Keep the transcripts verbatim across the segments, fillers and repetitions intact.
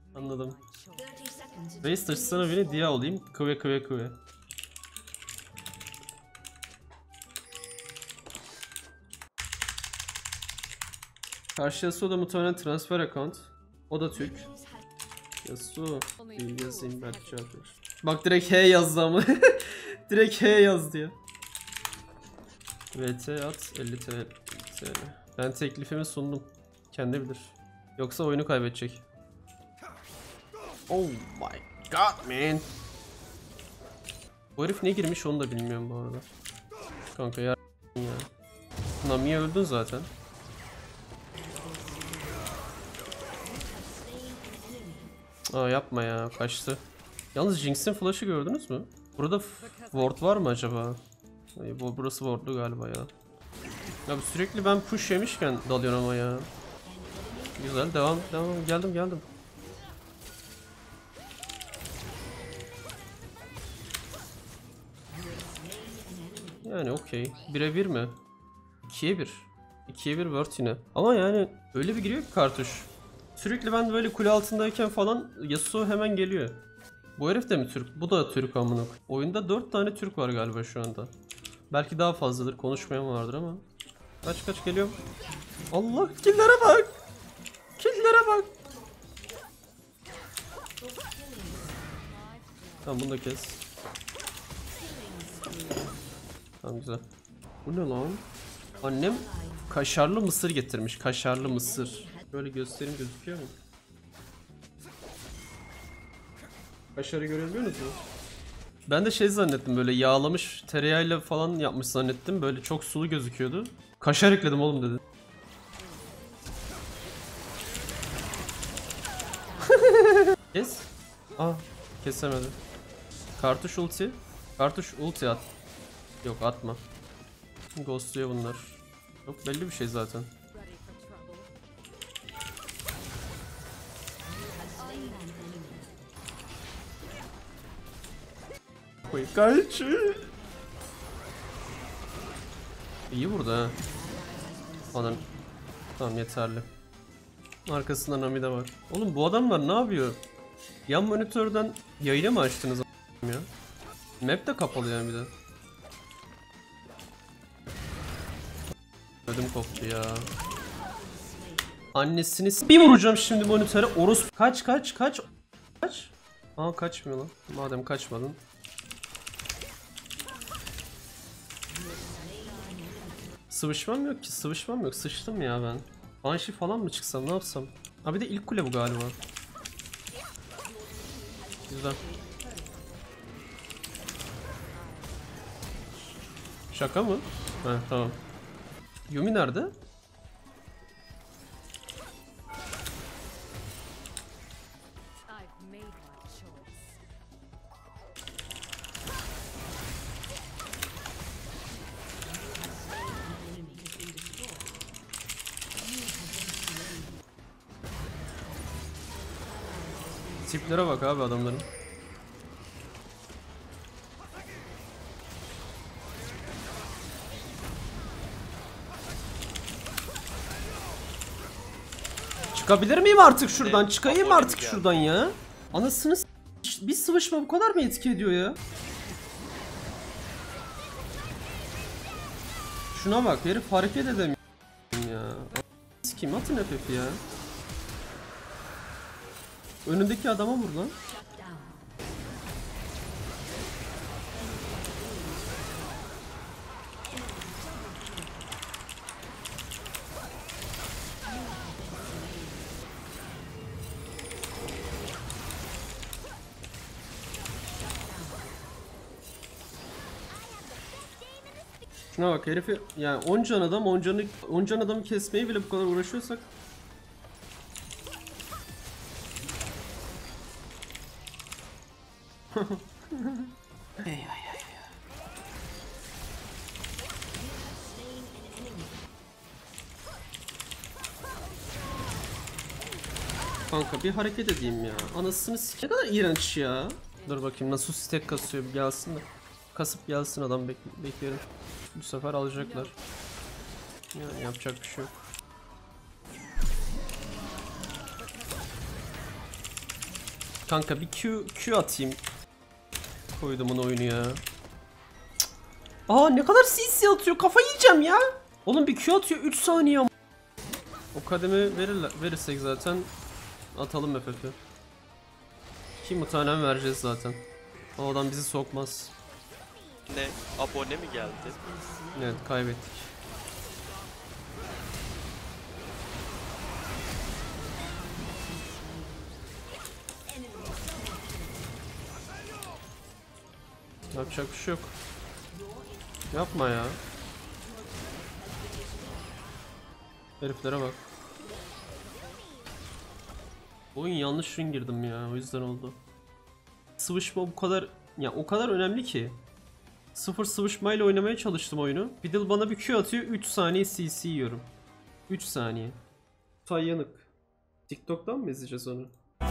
Anladım. Reis taşısana beni diye olayım. Kıve kıve kıve. Karşı Yasuo da muhtemelen transfer account. O da Türk. Yasuo. Bir yazayım belki cevap verir. Bak direkt H yazdı ama. Direkt H yazdı ya. V T at elli T L. Ben teklifimi sundum. Kendi bilir. Yoksa oyunu kaybedecek. Oh my god man. Bu herif ne girmiş onu da bilmiyorum bu arada. Kanka ya. ya. Nami'ye öldün zaten. Aa yapma ya, kaçtı. Yalnız Jinx'in flash'ı gördünüz mü? Burada ward var mı acaba? Ay, bu burası wardlu galiba ya. Ya sürekli ben push yemişken dalıyorum ama ya. Güzel, devam devam, geldim geldim. Yani okey. bire bir mi? ikiye bir. ikiye bir word yine. Ama yani öyle bir giriyor ki kartuş. Sürekli ben böyle kule altındayken falan Yasuo hemen geliyor. Bu herif de mi Türk? Bu da Türk amına. Oyunda dört tane Türk var galiba şu anda. Belki daha fazladır, konuşmayan vardır ama. Kaç kaç geliyorum. Allah, killere bak. Killere bak. Tamam bunu da kes. Tamam güzel. Bu ne lan? Annem kaşarlı mısır getirmiş. Kaşarlı mısır. Böyle göstereyim, gözüküyor mu? Kaşarı görebiliyor musunuz? Ben de şey zannettim, böyle yağlamış tereyağıyla falan yapmış zannettim. Böyle çok sulu gözüküyordu. Kaşar ekledim oğlum dedi. Kes. Aa kesemedi. Kartuş ulti. Kartuş ulti at. Yok atma. Ghostluyor bunlar. Çok belli bir şey zaten. Koy kaç. İyi burada ha. Falan. Tamam yeterli. Arkasında Nami de var. Oğlum bu adamlar ne yapıyor? Yan monitörden yayını mı açtınız ya? Map de kapalı yani bir de. Ödüm koptu ya. Annesini bir vuracağım şimdi monitöre. Orospu. Kaç kaç kaç. Kaç. Aa kaçmıyor lan. Madem kaçmadın. Sıvışmam yok ki, sıvışmam yok. Sıçtım ya ben. Banshee falan mı çıksam, ne yapsam? Abi de ilk kule bu galiba. Güzel. Şaka mı? He tamam. Yumi nerede? Tiplere bak abi adamların. Çıkabilir miyim artık şuradan? Çıkayım artık şuradan ya. Anasını s***. Bir sıvışma bu kadar mı etki ediyor ya? Şuna bak, herif hareket edemiyor ya. Kim atın F F'i ya? Önündeki adama vur lan. Şuna bak herifi, yani on can adam on canı on can adamı kesmeye bile bu kadar uğraşıyorsak. Hey, hey, hey. Kanka bir hareket edeyim ya. Anasını s***. Ne kadar iğrenç ya. Dur bakayım nasıl stack kasıyor, bir gelsin de. Kasıp gelsin adam, bek bekleyelim. Bu sefer alacaklar. Yani yapacak bir şey yok. Kanka bir Q, Q atayım. Koydum onu oyunu ya. Aa ne kadar C C atıyor, kafayı yiyeceğim ya. Oğlum bir Q atıyor üç saniye. O kademi verirler, verirsek zaten atalım F F'i. Ki muhtemelen vereceğiz zaten. O adam bizi sokmaz. Ne? Abone mi geldi? Evet, kaybettik. Yapacak bir şey yok. Yapma ya. Heriflere bak. Oyun yanlış ring girdim ya, o yüzden oldu. Sıvışma bu kadar, ya o kadar önemli ki. Sıfır sıvışmayla oynamaya çalıştım oyunu. Fiddle bana bir Q atıyor, üç saniye C C yiyorum. üç saniye. Tay yanık. TikTok'tan mı izleyeceğiz onu?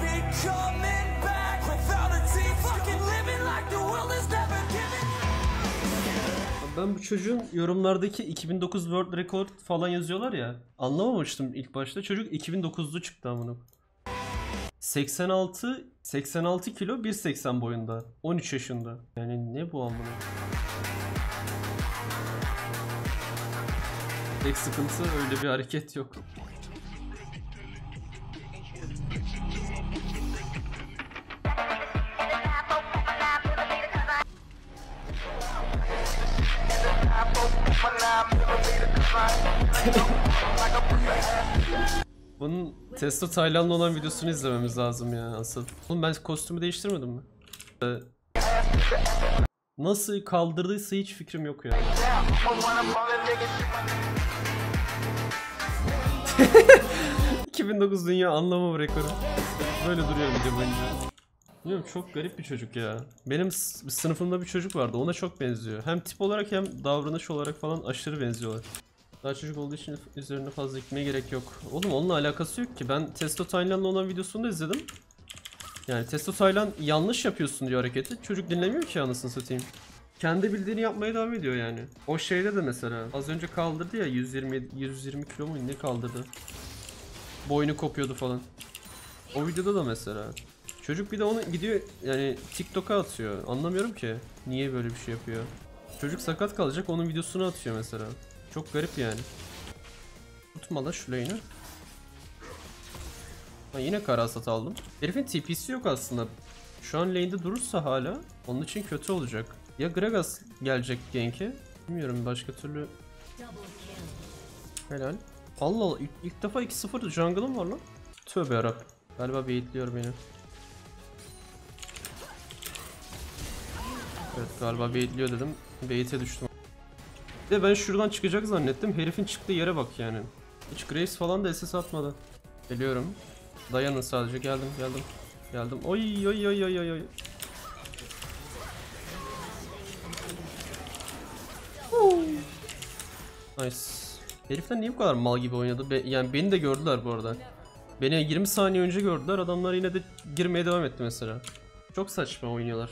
Ben bu çocuğun yorumlardaki iki bin dokuz World Record falan yazıyorlar ya. Anlamamıştım ilk başta. Çocuk iki bin dokuzlu çıktı amına. seksen altı seksen altı kilo, bir seksen boyunda. on üç yaşında. Yani ne bu amına? Tek sıkıntı öyle bir hareket yok. Bunun Testo Taylan'la olan videosunu izlememiz lazım ya asıl. Oğlum ben kostümü değiştirmedim mi? Ee, nasıl kaldırdıysa hiç fikrim yok ya. iki bin dokuz dünya anlamam rekoru. Böyle duruyor video boyunca. Bilmiyorum, çok garip bir çocuk ya. Benim sınıfımda bir çocuk vardı, ona çok benziyor. Hem tip olarak hem davranış olarak falan aşırı benziyorlar. Daha çocuk olduğu için üzerine fazla gitmeye gerek yok. Oğlum onunla alakası yok ki. Ben Testo Taylan'la olan videosunu da izledim. Yani Testo Taylan yanlış yapıyorsun diyor hareketi. Çocuk dinlemiyor ki anasını satayım. Kendi bildiğini yapmaya devam ediyor yani. O şeyde de mesela az önce kaldırdı ya, yüz yirmi yüz yirmi kilo mu ne kaldırdı. Boynu kopuyordu falan. O videoda da mesela. Çocuk bir de onu gidiyor yani TikTok'a atıyor. Anlamıyorum ki niye böyle bir şey yapıyor. Çocuk sakat kalacak, onun videosunu atıyor mesela. Çok garip yani. Tutma la şu lane'i. Ha, yine karasat aldım. Herifin T P'si yok aslında. Şu an lane'de durursa hala onun için kötü olacak. Ya Gragas gelecek gank'e. Bilmiyorum, başka türlü. Helal. Allah Allah, ilk, ilk defa iki sıfır jungle'ım var lan. Tövbe yarabbim. Galiba baitliyor beni. Evet galiba baitliyor dedim. Bait'e düştüm. Bir de ben şuradan çıkacak zannettim. Herifin çıktığı yere bak yani. Hiç Graves falan da S S atmadı. Geliyorum. Dayanın sadece, geldim geldim. Geldim. Oy oy oy oy oy oy. Nice. Herifler niye bu kadar mal gibi oynadı? Be yani beni de gördüler bu arada. Beni yirmi saniye önce gördüler. Adamlar yine de girmeye devam etti mesela. Çok saçma oynuyorlar.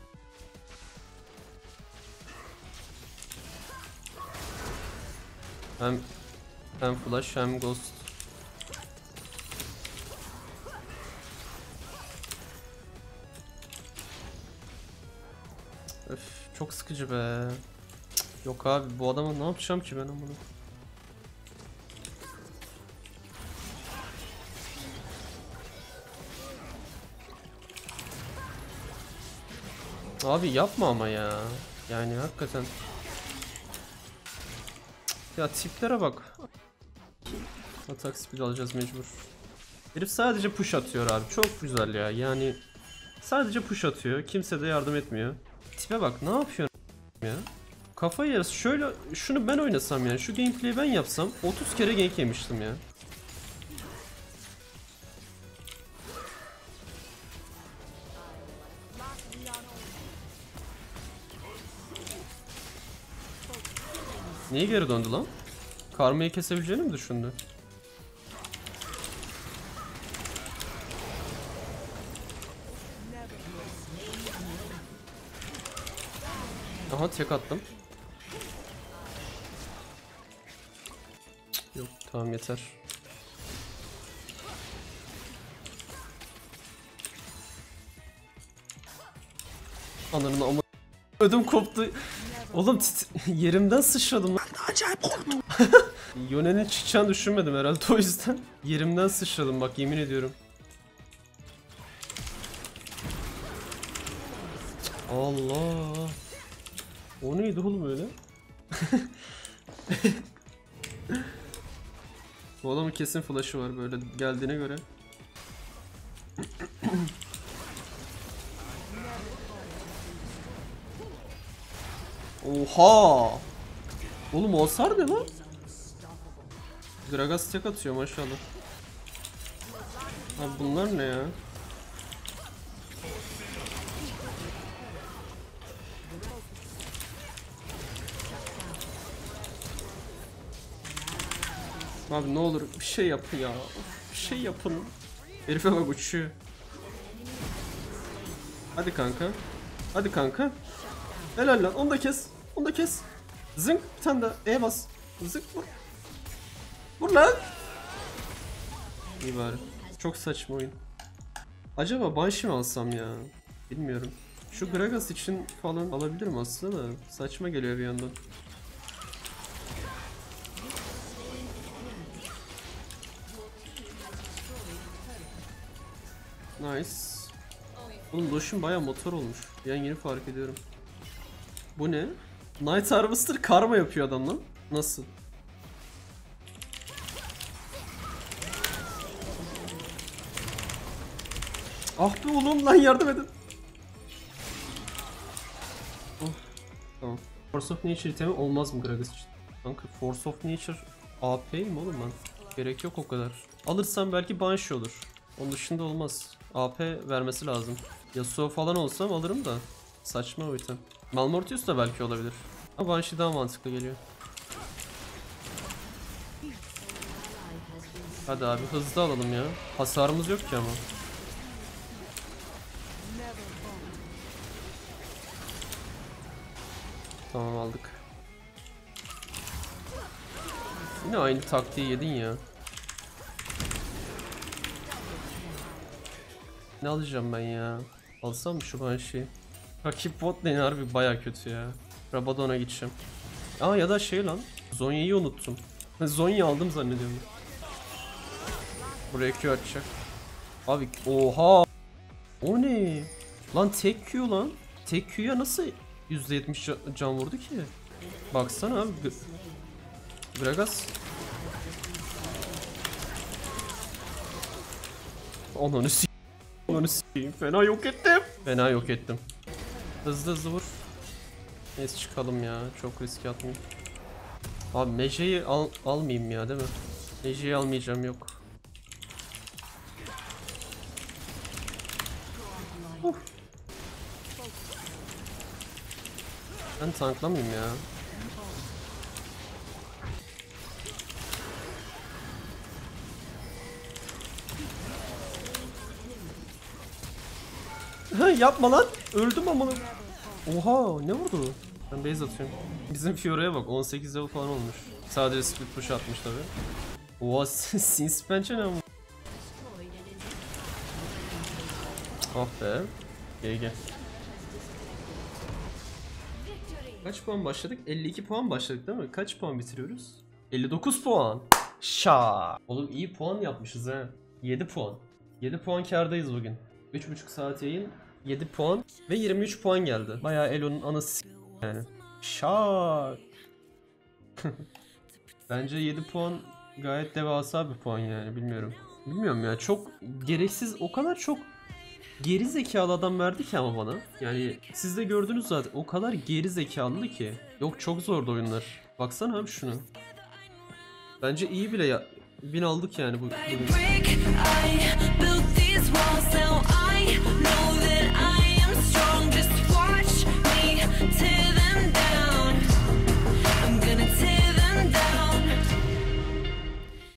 Hem hem flash hem ghost. Öf, çok sıkıcı be. Yok abi, bu adama ne yapacağım ki ben bunu? Abi yapma ama ya. Yani hakikaten. Ya tiplere bak. Atak speed alacağız mecbur. Herif sadece push atıyor abi. Çok güzel ya. Yani sadece push atıyor. Kimse de yardım etmiyor. Tipe bak, ne yapıyor ya? Kafayı yarısı. Şöyle şunu ben oynasam yani. Şu gameplay'i ben yapsam otuz kere gank yemiştim ya. Niye geri döndü lan? Karmayı kesebileceğini mi düşündü? Aha tek attım. Cık, yok tamam yeter. Ananın ama ödüm koptu. Oğlum yerimden sıçradım lan. Acayip korktum. Yone'nin çıkacağını düşünmedim herhalde o yüzden. Yerimden sıçradım bak yemin ediyorum. Allah. O neydi oğlum öyle? Bu adamın kesin flash'ı var böyle geldiğine göre. Oha! Oğlum o hasar ne lan? Gragas tek atıyor maşallah. Abi bunlar ne ya? Abi ne olur bir şey yapın ya. Bir şey yapın. Herife bak uçuyor. Hadi kanka. Hadi kanka. Helal lan. Onu da kes. Onu da kes. Zınk. Bir tane daha. E bas. Zınk vur. Vur lan. İyi bari. Çok saçma oyun. Acaba Banshee mi alsam ya? Bilmiyorum. Şu Gragas için falan alabilirim aslında da. Saçma geliyor bir yandan. Nice. Oğlum Lucian bayağı motor olmuş. Bir an yeni fark ediyorum. Bu ne? Night Harvester karma yapıyor adam lan. Nasıl? Ah be oğlum lan yardım edin. Oh, tamam. Force of Nature itemi olmaz mı Gragas için? Kanka Force of Nature A P mi oğlum ben? Gerek yok o kadar. Alırsam belki Banshee olur. Onun dışında olmaz. A P vermesi lazım. Yasuo falan olsam alırım da. Saçma o item. Malmortius da belki olabilir. Ama Banshee daha mantıklı geliyor. Hadi abi hızlı alalım ya. Hasarımız yok ki ama. Tamam aldık. Yine aynı taktiği yedin ya. Ne alacağım ben ya? Alsam mı şu Banshee'yi? Rakip bot lane harbi baya kötü ya. Rabadon'a gideceğim. Aa ya da şey lan. Zhonya'yı unuttum. Zhonya aldım zannediyorum. Buraya Q atacak. Abi oha. O ne? Lan tek Q lan. Tek Q'ya nasıl yüzde yetmiş can vurdu ki? Baksana abi. Gragas. Ananı s***. Ananı s***. Fena yok ettim. Fena yok ettim. Hızlı hızlı vur. Neyse çıkalım ya. Çok riske atmayayım. Abi Meje'yi al almayayım ya değil mi? Meje'yi almayacağım yok. Uh. Ben tanklamayayım ya. Ha yapma lan. Öldüm ama. Oha ne vurdu? Ben base atıyorum. Bizim Fiora'ya bak on sekiz level falan olmuş. Sadece split push atmış tabi. Oha sin suspension ama. Ah be. Gel gel. Kaç puan başladık? elli iki puan başladık değil mi? Kaç puan bitiriyoruz? elli dokuz puan. Şaa. Oğlum iyi puan yapmışız he. yedi puan. yedi puan kârdayız bugün. üç buçuk saat yayın. yedi puan ve yirmi üç puan geldi. Bayağı Elo'nun anası yani. Şak. Bence yedi puan gayet devasa bir puan yani bilmiyorum. Bilmiyorum ya çok gereksiz o kadar çok geri zekalı adam verdi ki ama bana. Yani siz de gördünüz zaten o kadar geri zekalı ki. Yok çok zordu oyunlar. Baksana abi şunu. Bence iyi bile ya. Bin aldık yani bu. bu